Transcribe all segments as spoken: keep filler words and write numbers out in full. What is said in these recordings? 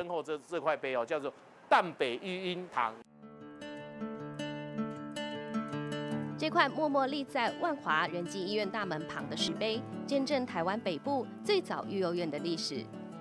身后这这块碑哦，叫做淡北育婴堂。 这块默默立在万华仁济医院大门旁的石碑，见证台湾北部最早育幼院的历史。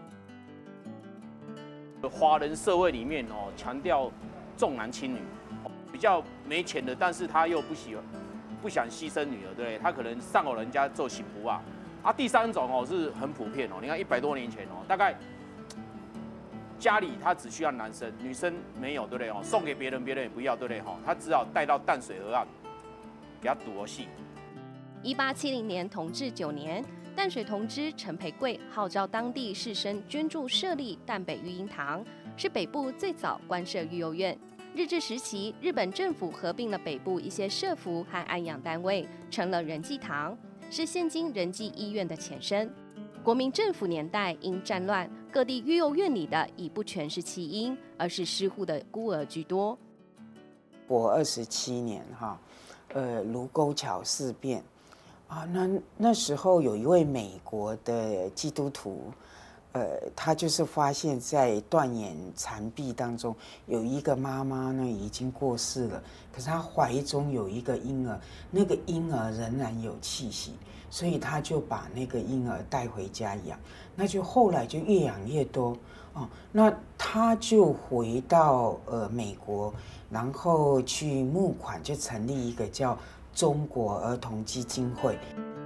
华人社会里面哦，强调重男轻女，比较没钱的，但是他又不喜欢、不想牺牲女儿，对不对？他可能上偶人家做媳妇啊。啊，第三种哦是很普遍哦，你看一百多年前哦，大概家里他只需要男生，女生没有，对不对哦？送给别人，别人也不要，对不对哈？他只好带到淡水河岸。 给他赌儿戏。 一八七零年同治九年，淡水同知陈培贵号召当地士绅捐助设立淡北育婴堂，是北部最早官设育幼院。日治时期，日本政府合并了北部一些社福和安养单位，成了仁济堂，是现今仁济医院的前身。国民政府年代因战乱，各地育幼院里的已不全是弃婴，而是失户的孤儿居多。 我二十七年哈。 呃，卢沟桥事变啊，那那时候有一位美国的基督徒，呃，他就是发现，在断垣残壁当中，有一个妈妈呢已经过世了，可是她怀中有一个婴儿，那个婴儿仍然有气息，所以他就把那个婴儿带回家养，那就后来就越养越多哦，那他就回到呃美国。 然后去募款，就成立一个叫中国儿童基金会。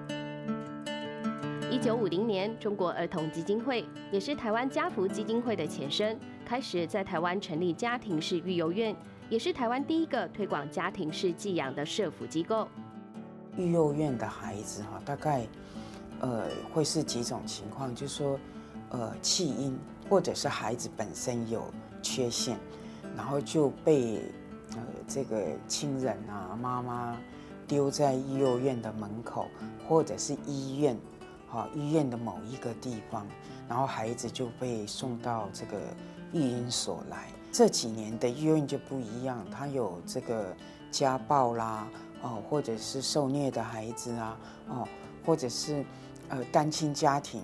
一九五零年，中国儿童基金会也是台湾家福基金会的前身，开始在台湾成立家庭式育幼院，也是台湾第一个推广家庭式寄养的社福机构。 育幼院的孩子哈，大概呃会是几种情况，就是说呃弃婴，或者是孩子本身有缺陷。 然后就被呃这个亲人啊妈妈丢在育幼院的门口，或者是医院，好、哦、医院的某一个地方，然后孩子就被送到这个育婴所来。这几年的育幼院就不一样，它有这个家暴啦，哦，或者是受虐的孩子啊，哦，或者是呃单亲家庭。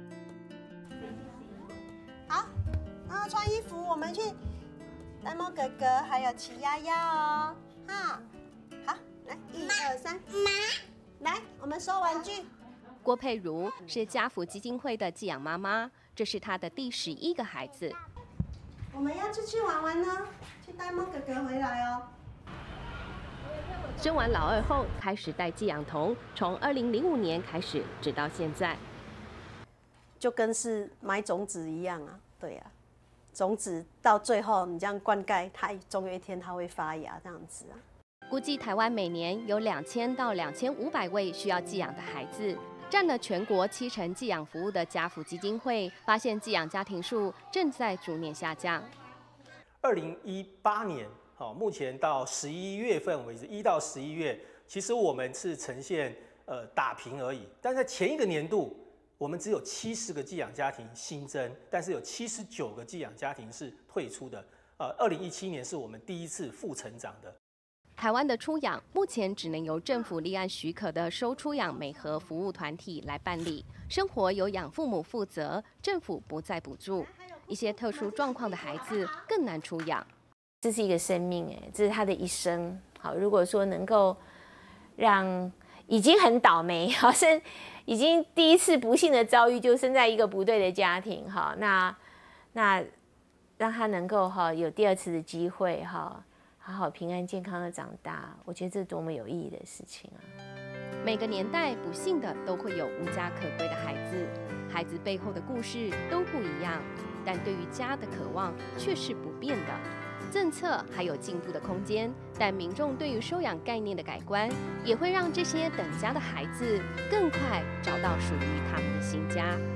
好，然后穿衣服，我们去。 呆猫哥哥还有齐丫丫哦，哈，好，来一二三，妈，来，我们收玩具。 郭佩如是家福基金会的寄养妈妈，这是她的第十一个孩子。 我们要出去玩玩呢，去呆猫哥哥回来哦。 生完老二后，开始带寄养童，从二零零五年开始，直到现在， 就跟是买种子一样啊，对呀、啊。 种子到最后，你这样灌溉，它总有一天它会发芽，这样子啊。 估计台湾每年有两千到两千五百位需要寄养的孩子，占了全国七成寄养服务的家福基金会发现，寄养家庭数正在逐年下降。 二零一八年，好，目前到十一月份为止，一到十一月，其实我们是呈现呃打平而已，但在前一个年度。 我们只有七十个寄养家庭新增，但是有七十九个寄养家庭是退出的。呃，二零一七年是我们第一次负成长的。 台湾的出养目前只能由政府立案许可的收出养美和服务团体来办理，生活由养父母负责，政府不再补助。一些特殊状况的孩子更难出养。 这是一个生命，哎，这是他的一生。好，如果说能够让已经很倒霉，好生。 已经第一次不幸的遭遇，就生在一个不对的家庭，哈，那那让他能够哈有第二次的机会，哈，好好平安健康的长大，我觉得这是多么有意义的事情啊！ 每个年代不幸的都会有无家可归的孩子，孩子背后的故事都不一样，但对于家的渴望却是不变的。 政策还有进步的空间，但民众对于收养概念的改观，也会让这些等家的孩子更快找到属于他们的新家。